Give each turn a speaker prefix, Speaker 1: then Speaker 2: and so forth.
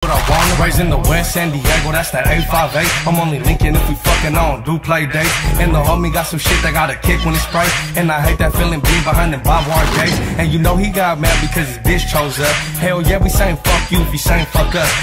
Speaker 1: what I want. Raised in the West, San Diego, that's that 858. I'm only linking if we fucking on, do play dates. And the homie got some shit that got a kick when he spray. And I hate that feeling being behind them barbed wire gates. And you know he got mad because his bitch chose up. Hell yeah, we saying fuck you if you saying fuck us.